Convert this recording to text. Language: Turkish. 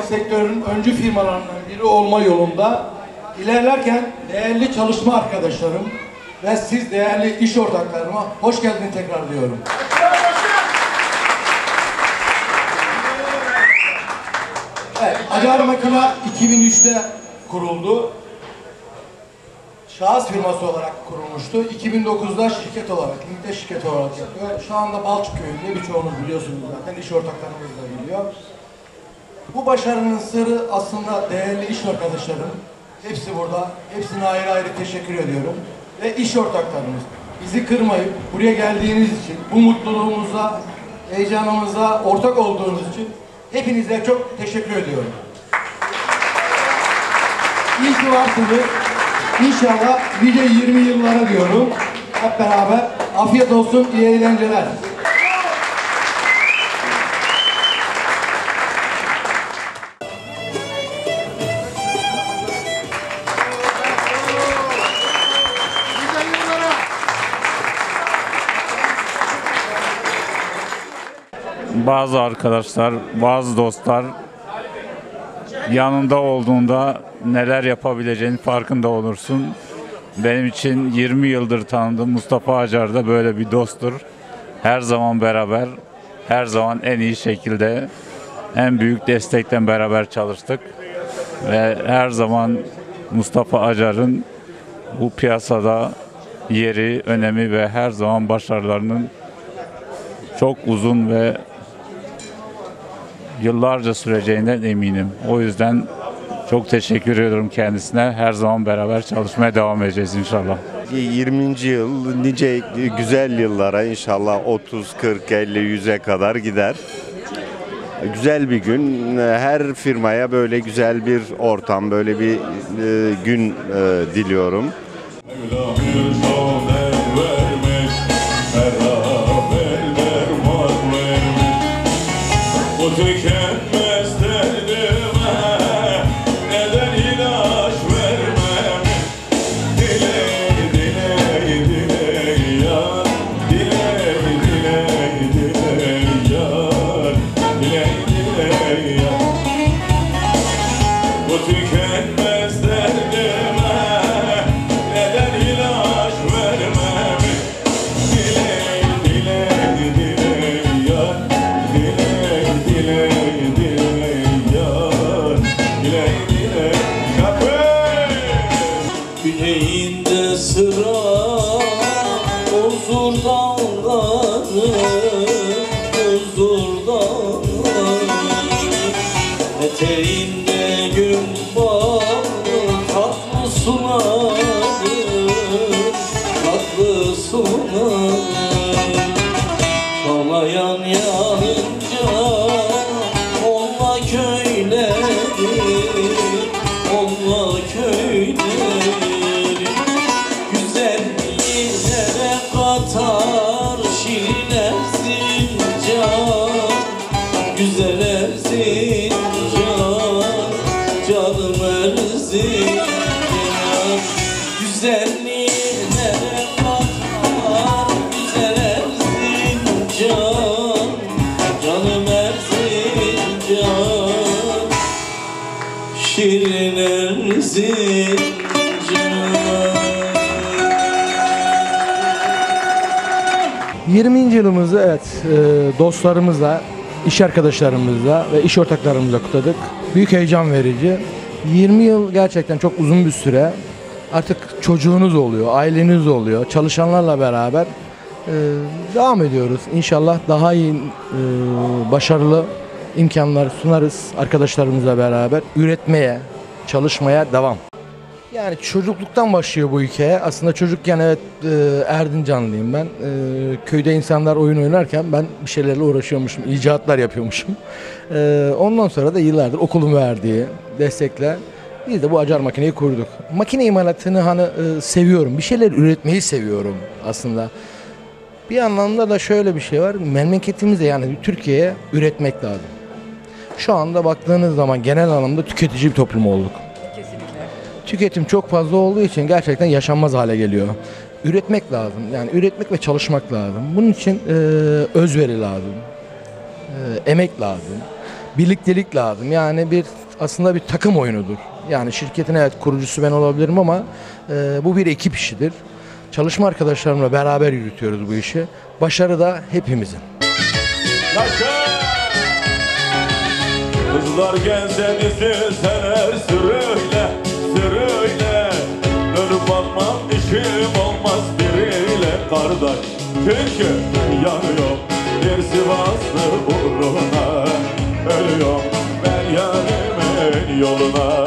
sektörün öncü firmalarından biri olma yolunda ilerlerken değerli çalışma arkadaşlarım ve siz değerli iş ortaklarıma hoş geldin tekrar diyorum. Evet, Acar Makina 2003'te kuruldu. Şahıs firması olarak kurulmuştu. 2009'da şirket olarak, limite şirket olarak yapıyor. Şu anda Balçık Köyü'nde, birçoğunuz biliyorsunuz zaten, iş ortaklarımız da biliyor. Bu başarının sırrı aslında değerli iş arkadaşlarım. Hepsi burada. Hepsine ayrı ayrı teşekkür ediyorum. Ve iş ortaklarımız. Bizi kırmayıp buraya geldiğiniz için, bu mutluluğumuza, heyecanımıza ortak olduğunuz için hepinize çok teşekkür ediyorum. İyi ki varsınız. İnşallah nice 20 yıllara diyorum. Hep beraber. Afiyet olsun, iyi eğlenceler. Bazı arkadaşlar, bazı dostlar yanında olduğunda neler yapabileceğinin farkında olursun. Benim için 20 yıldır tanıdığım Mustafa Acar da böyle bir dosttur. Her zaman beraber, her zaman en iyi şekilde, en büyük destekten beraber çalıştık. Ve her zaman Mustafa Acar'ın bu piyasada yeri, önemi ve her zaman başarılarının çok uzun ve yıllarca süreceğinden eminim. O yüzden çok teşekkür ediyorum kendisine. Her zaman beraber çalışmaya devam edeceğiz inşallah. 20. yıl nice güzel yıllara inşallah 30, 40, 50, 100'e kadar gider. Güzel bir gün. Her firmaya böyle güzel bir ortam, böyle bir gün diliyorum. Tükenmez derdime neden ilaç vermem? Diley diley diley yar, diley diley diley yar, diley diley yar. Bu tükenmez derdime neden ilaç vermem? Diley diley diley yar, diley diley diley yar, diley diley kapı. Güneyinde sıra huzur dağları, huzur dağları, eteğinde gün bağı, tatlı suları, tatlı suları. Çalayan yanınca onla köyleri, onla köyleri. Güzelliğine katar şirinler zincan, güzel Erzincan, canım Erzincan. Güzelliğine katar güzel Erzincan, canım Erzincan, şirin Erzincan. 20. yılımızı evet dostlarımızla, iş arkadaşlarımızla ve iş ortaklarımızla kutladık. Büyük heyecan verici. 20 yıl gerçekten çok uzun bir süre. Artık çocuğunuz oluyor, aileniz oluyor. Çalışanlarla beraber devam ediyoruz. İnşallah daha iyi, başarılı imkanlar sunarız arkadaşlarımızla beraber. Üretmeye, çalışmaya devam. Yani çocukluktan başlıyor bu hikaye. Aslında çocukken evet Erdincanlıyım ben. Köyde insanlar oyun oynarken ben bir şeylerle uğraşıyormuşum, icatlar yapıyormuşum. Ondan sonra da yıllardır okulun verdiği destekle biz de bu Acar Makine'yi kurduk. Makine imalatını hani seviyorum. Bir şeyler üretmeyi seviyorum aslında. Bir anlamda da şöyle bir şey var. Memleketimizde yani Türkiye'ye üretmek lazım. Şu anda baktığınız zaman genel anlamda tüketici bir toplum olduk. Tüketim çok fazla olduğu için gerçekten yaşanmaz hale geliyor. Üretmek lazım. Yani üretmek ve çalışmak lazım. Bunun için özveri lazım. Emek lazım. birliktelik lazım. Yani aslında bir takım oyunudur. Yani şirketin evet kurucusu ben olabilirim ama bu bir ekip işidir. Çalışma arkadaşlarımla beraber yürütüyoruz bu işi. Başarı da hepimizin. Yaşa! Kızlar gelse sener sürüyle, sürüyle. Dönüp bakmam işim olmaz biriyle kardeş. Çünkü yanıyor bir Sivaslı uğruna. Ölüyorum ben yarimin yoluna.